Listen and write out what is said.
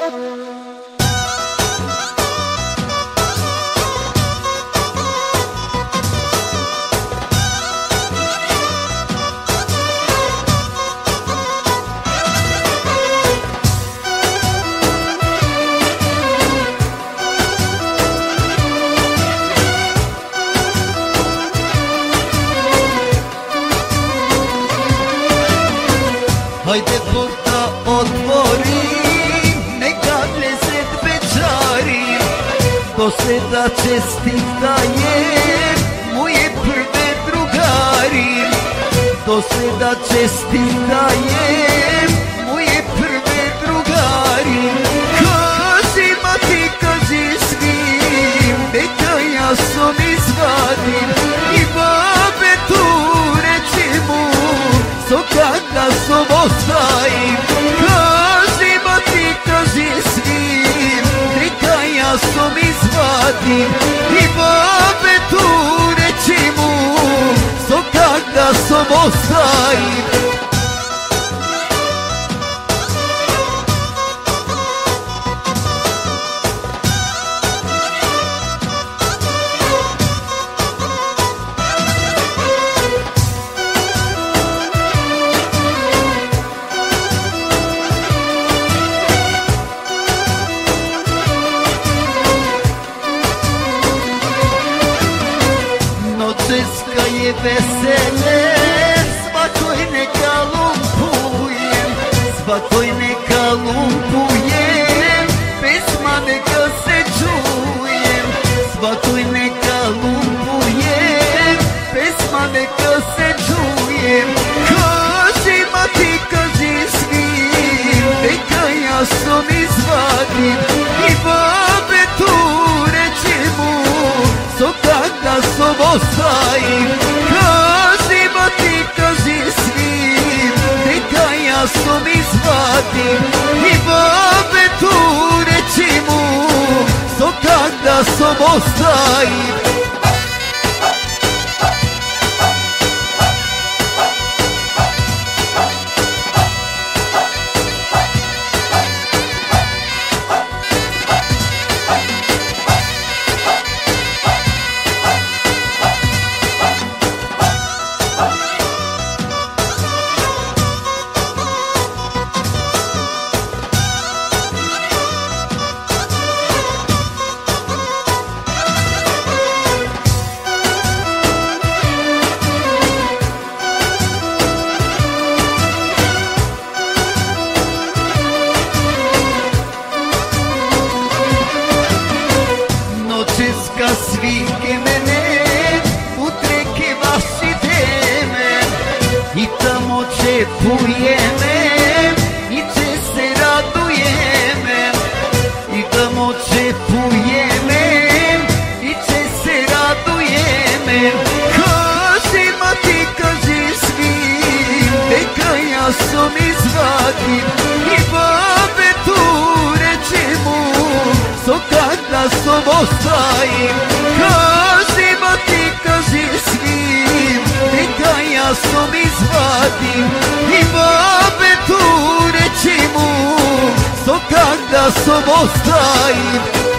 Hajde porta otvorim, neka blezet večarim. Doseda čestitajem moje prve drugari. Doseda čestitajem moje prve drugari. Kaži mati, kaži svim, neka ja sam izvadim. I babe tu reći mu, so kada sam ostavim. Kaži mati, kaži svim, neka ja sam izvadim. I babe tu reći mu, so kada sam ostavim. Noćeska je vesele, svakoj neka lumpujem, svakoj neka lumpujem, pesma neka se čujem, svakoj neka lumpujem, pesma neka se čujem. Kaži mati, kaži svim, neka ja sam izvadim. I babe tu reći mu, so kada sam ostavim. Kaži mati, kaži svim, neka ja sam izvadim. I babe tu reći mu, so kada sam ostavim. Noćeska svike mene, u treke vas ideme, i tamo čepujeme, i če se radujeme. I tamo čepujeme, i če se radujeme. Kaži mati, kaži svim, neka ja sam izvadim. I babe tu reći mu, so kada sam ostavim. Kaži mati, kaži svim, neka ja sam izvadim. I babe tu reći mu, so kada sam ostavim.